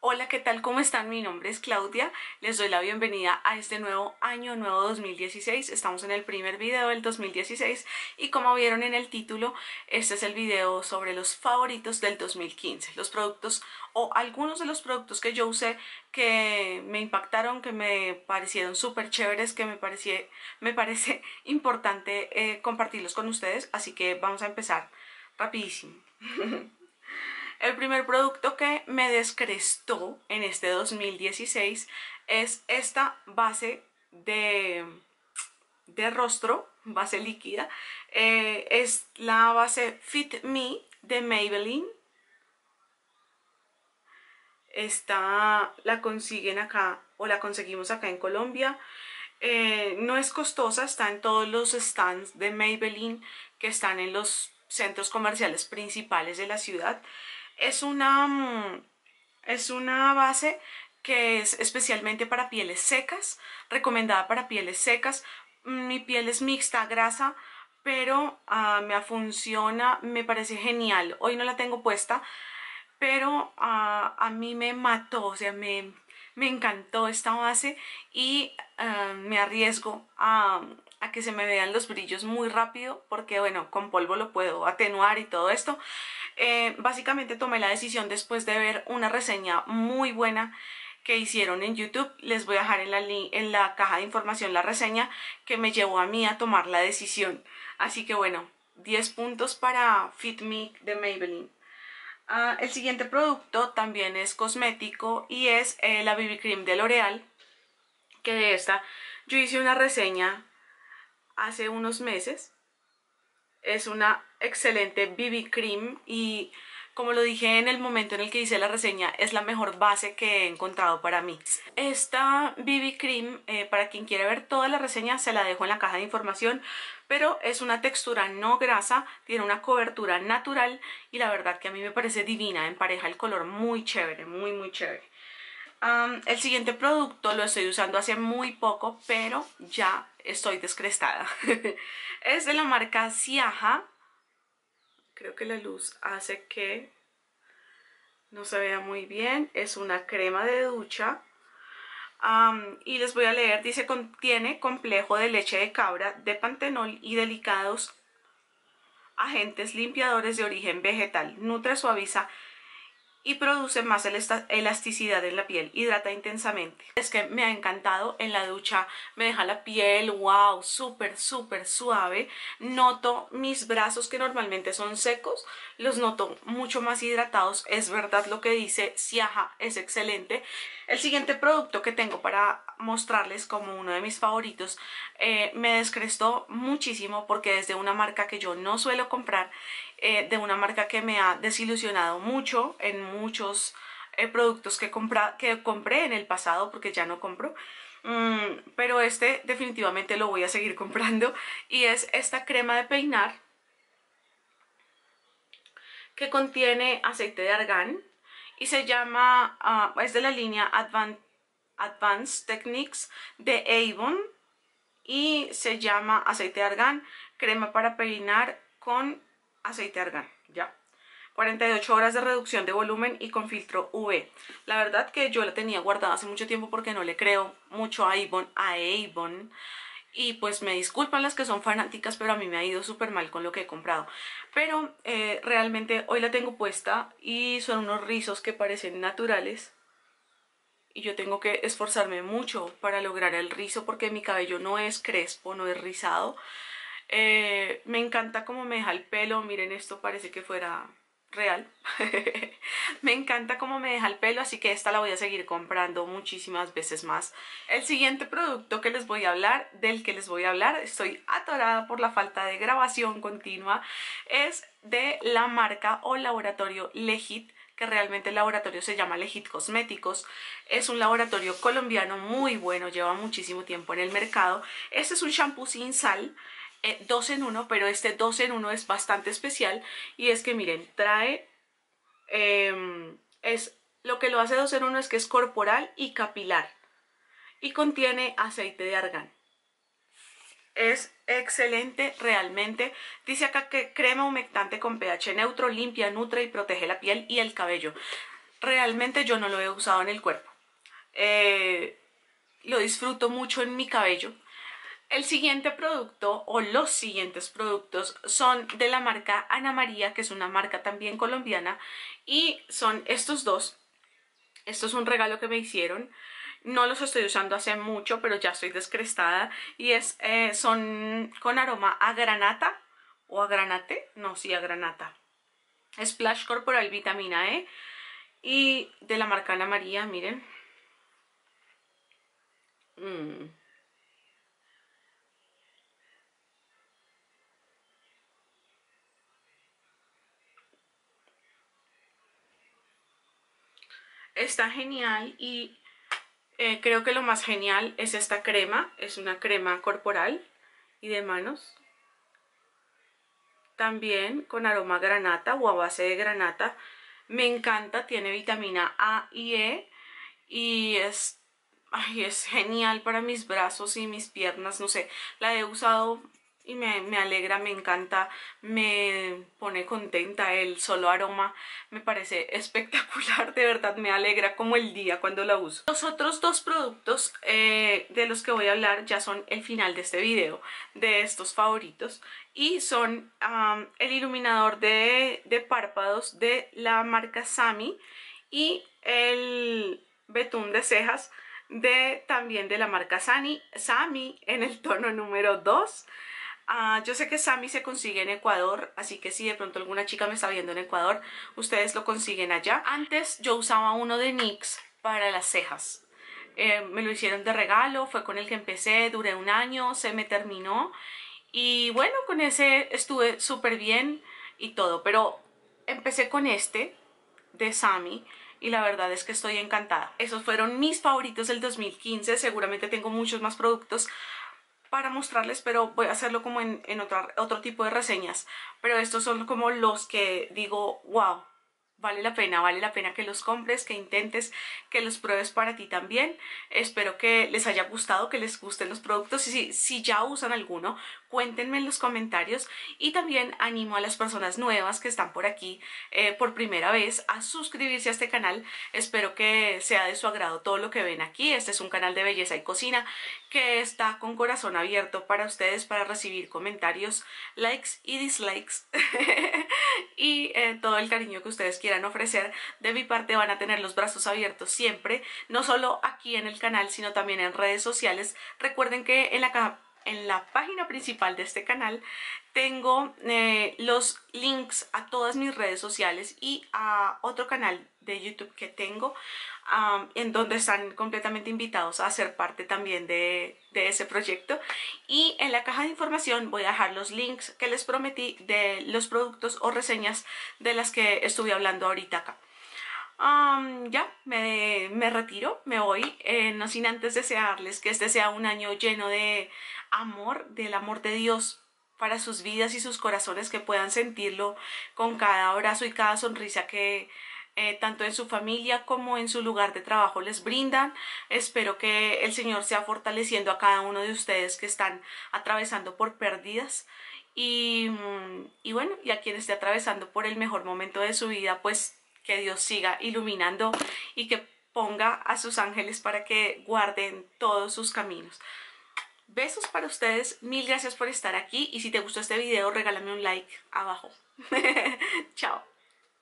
Hola, ¿qué tal? ¿Cómo están? Mi nombre es Claudia. Les doy la bienvenida a este nuevo año, nuevo 2016. Estamos en el primer video del 2016 y como vieron en el título, este es el video sobre los favoritos del 2015. Los productos o algunos de los productos que yo usé que me impactaron, que me parecieron súper chéveres, que me parece importante compartirlos con ustedes. Así que vamos a empezar rapidísimo. El primer producto que me descrestó en este 2016 es esta base de rostro, base líquida. Es la base Fit Me de Maybelline. Esta la consiguen acá o la conseguimos acá en Colombia. No es costosa, está en todos los stands de Maybelline que están en los centros comerciales principales de la ciudad. Es una base que es especialmente para pieles secas, recomendada para pieles secas. Mi piel es mixta, grasa, pero me funciona, me parece genial. Hoy no la tengo puesta, pero a mí me mató, o sea, me encantó esta base y me arriesgo a que se me vean los brillos muy rápido porque bueno, con polvo lo puedo atenuar y todo esto. Básicamente tomé la decisión después de ver una reseña muy buena que hicieron en YouTube. Les voy a dejar en la caja de información la reseña que me llevó a mí a tomar la decisión. Así que bueno, 10 puntos para Fit Me de Maybelline. El siguiente producto también es cosmético y es la BB Cream de L'Oreal, que de esta yo hice una reseña hace unos meses. Es una excelente BB Cream y como lo dije en el momento en el que hice la reseña, es la mejor base que he encontrado para mí. Esta BB Cream, para quien quiere ver toda la reseña, se la dejo en la caja de información, pero es una textura no grasa, tiene una cobertura natural y la verdad que a mí me parece divina, empareja el color muy chévere, muy muy chévere. El siguiente producto lo estoy usando hace muy poco, pero ya estoy descrestada. Es de la marca Siaha. Creo que la luz hace que no se vea muy bien. Es una crema de ducha. Y les voy a leer. Dice: contiene complejo de leche de cabra, de pantenol y delicados agentes limpiadores de origen vegetal. Nutre, suaviza y produce más elasticidad en la piel, hidrata intensamente. Es que me ha encantado, en la ducha me deja la piel, wow, súper súper suave. Noto mis brazos que normalmente son secos, los noto mucho más hidratados. Es verdad lo que dice Siaha, es excelente. El siguiente producto que tengo para mostrarles como uno de mis favoritos me descrestó muchísimo porque es de una marca que yo no suelo comprar, de una marca que me ha desilusionado mucho en muchos productos que compré en el pasado porque ya no compro. Pero este definitivamente lo voy a seguir comprando y es esta crema de peinar que contiene aceite de argán y se llama, es de la línea Advanced Techniques de Avon y se llama aceite de argán, crema para peinar con aceite de argán, ya. 48 horas de reducción de volumen y con filtro UV. La verdad que yo la tenía guardada hace mucho tiempo porque no le creo mucho a Avon. Y pues me disculpan las que son fanáticas, pero a mí me ha ido súper mal con lo que he comprado. Pero realmente hoy la tengo puesta y son unos rizos que parecen naturales. Y yo tengo que esforzarme mucho para lograr el rizo porque mi cabello no es crespo, no es rizado. Me encanta cómo me deja el pelo. Miren, esto parece que fuera real. Me encanta cómo me deja el pelo, así que esta la voy a seguir comprando muchísimas veces más. El siguiente producto que les voy a hablar, estoy atorada por la falta de grabación continua, es de la marca o laboratorio Legit, que realmente el laboratorio se llama Legit Cosméticos. Es un laboratorio colombiano muy bueno, lleva muchísimo tiempo en el mercado. Este es un shampoo sin sal, 2 en 1, pero este 2 en 1 es bastante especial y es que miren, trae, lo que lo hace 2 en 1 es que es corporal y capilar y contiene aceite de argán. Es excelente realmente. Dice acá que crema humectante con pH neutro, limpia, nutre y protege la piel y el cabello. realmente yo no lo he usado en el cuerpo. Lo disfruto mucho en mi cabello. El siguiente producto o los siguientes productos son de la marca Ana María, que es una marca también colombiana, y son estos dos. Esto es un regalo que me hicieron. No los estoy usando hace mucho, pero ya estoy descrestada. Y son con aroma a granata o a granate. No, sí, a granata. Splash Corporal Vitamina E. Y de la marca Ana María, miren. Está genial y creo que lo más genial es esta crema. Es una crema corporal y de manos. También con aroma a granata o a base de granata. Me encanta, tiene vitamina A y E y es genial para mis brazos y mis piernas. No sé, la he usado y me alegra, me encanta, me pone contenta. El solo aroma me parece espectacular, de verdad me alegra como el día cuando la uso. Los otros dos productos de los que voy a hablar ya son el final de este video, de estos favoritos, y son el iluminador de párpados de la marca Sami y el betún de cejas también de la marca Sami en el tono número 2. Yo sé que Sami se consigue en Ecuador, así que si de pronto alguna chica me está viendo en Ecuador, ustedes lo consiguen allá. Antes yo usaba uno de NYX para las cejas. Me lo hicieron de regalo, fue con el que empecé, duré un año, se me terminó. Y bueno, con ese estuve súper bien y todo, pero empecé con este de Sami y la verdad es que estoy encantada. Esos fueron mis favoritos del 2015, seguramente tengo muchos más productos para mostrarles, pero voy a hacerlo como en otro tipo de reseñas. Pero estos son como los que digo, wow, vale la pena que los compres, que intentes, que los pruebes para ti también. Espero que les haya gustado, que les gusten los productos y si ya usan alguno, cuéntenme en los comentarios. Y también animo a las personas nuevas que están por aquí por primera vez a suscribirse a este canal. Espero que sea de su agrado todo lo que ven aquí. Este es un canal de belleza y cocina que está con corazón abierto para ustedes, para recibir comentarios, likes y dislikes y todo el cariño que ustedes quieran ofrecer. De mi parte van a tener los brazos abiertos siempre, no solo aquí en el canal, sino también en redes sociales. Recuerden que en la página principal de este canal tengo los links a todas mis redes sociales y a otro canal de YouTube que tengo, en donde están completamente invitados a ser parte también de ese proyecto. Y en la caja de información voy a dejar los links que les prometí de los productos o reseñas de las que estuve hablando ahorita acá. Ya me retiro, me voy, no sin antes desearles que este sea un año lleno de amor, del amor de Dios para sus vidas y sus corazones, que puedan sentirlo con cada abrazo y cada sonrisa que tanto en su familia como en su lugar de trabajo les brindan. Espero que el Señor sea fortaleciendo a cada uno de ustedes que están atravesando por pérdidas y bueno, y a quien esté atravesando por el mejor momento de su vida, pues que Dios siga iluminando y que ponga a sus ángeles para que guarden todos sus caminos. Besos para ustedes, mil gracias por estar aquí y si te gustó este video regálame un like abajo.